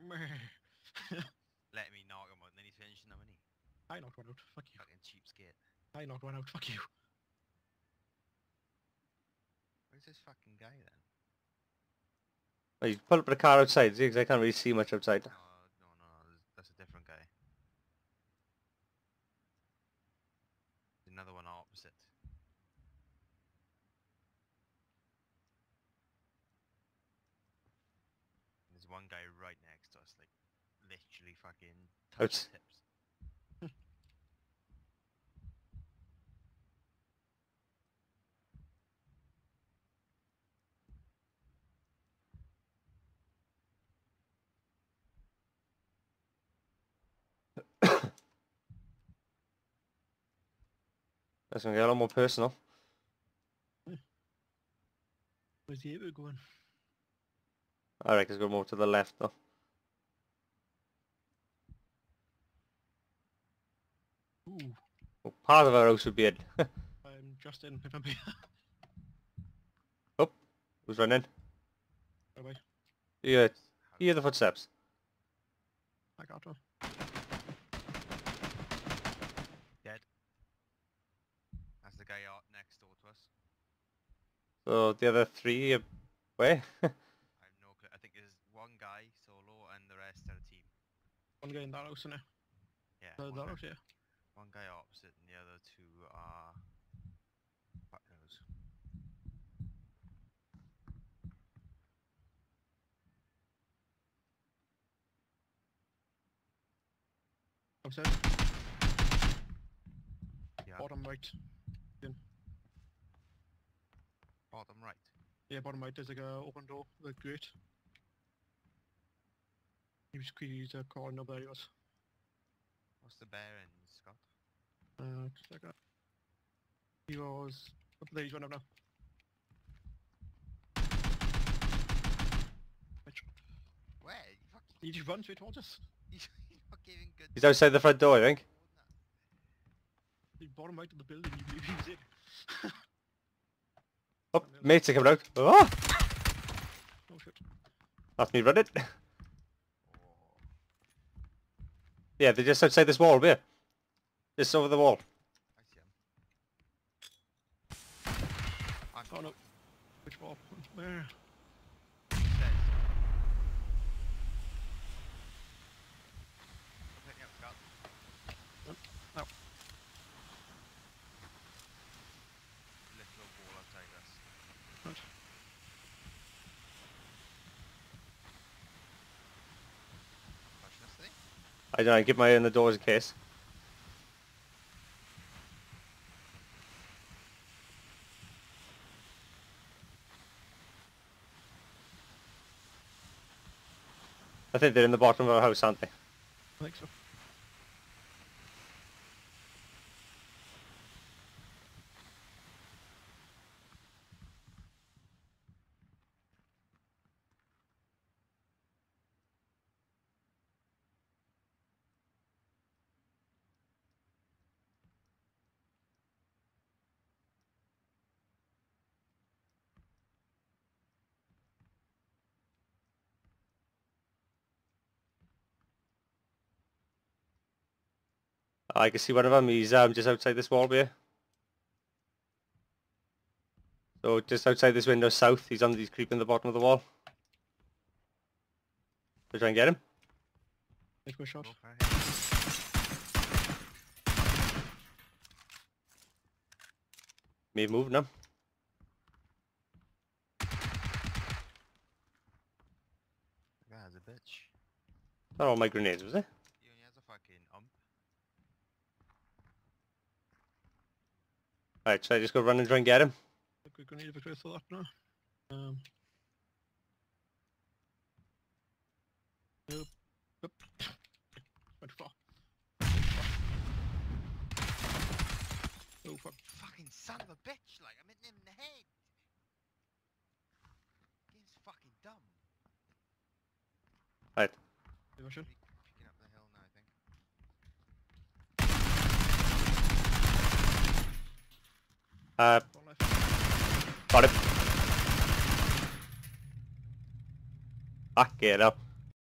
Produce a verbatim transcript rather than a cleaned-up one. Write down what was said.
Let me knock him out and then he's finishing them, isn't he? I knocked one out. Fuck you. Fucking cheapskate. I knocked one out. Fuck you. Where's this fucking guy then? Oh, you pull up the car outside, see, because I can't really see much outside. No, no, no, no. That's a different guy. Another one opposite. There's one guy right next to us, like literally fucking touch Outs- tips. That's gonna get a lot more personal. Where's the air going? I reckon it's going more to the left though. Ooh. Well, part of our house would be in. I'm just in. If I'm here. Oh, who's running? Bye bye. You hear, you hear the footsteps? I got one. Dead. That's the guy out next door to us. So the other three, are where? I have no clue. I think there's one guy solo and the rest are a team. One guy in that house, innit? Yeah. Uh, one, that guy, house, yeah. one guy opposite and the other two are... Fuck knows. Upstairs. Yeah. Bottom right. In. Bottom right. Yeah, bottom right. There's like a open door. The grate. He was he's a car. Nobody was. What's the bearing, Scott? Uh, just like that. He was. Up there. He's running up now. Bitch. Where? You fucking... He just runs straight towards us. You're not giving good... He's outside the front door, I think. The bottom right of the building. You believe he was in. Oh, mates are coming out. Oh! Oh shit. That's me running. Oh, Yeah, they're just outside this wall, here. Just over the wall. I see him. I'm Oh no. Which wall? Where? Stairs. Pick me up, Scott. Ow. Little wall outside us. Right. Pushing us, eh? I don't know, keep my eye on the doors in case. I think they're in the bottom of our house, aren't they? I think so. I can see one of them, he's um, just outside this wall here. So just outside this window south, he's on, he's creeping the bottom of the wall. So try and get him. Take my shot. Go for it. Me moving him. The guy's a bitch. Not all my grenades, was it? He only has a fucking ump. Alright, so I just go run and try and get him. A quick grenade if I try to throw that now. Um. Nope. Nope. Went far. Oh fuck. Fucking son of a bitch, like, I'm hitting him in the head. Game's fucking dumb. Right. Diversion. Picking up the hill now, I think. Uh, One left. got him. Ah, get up.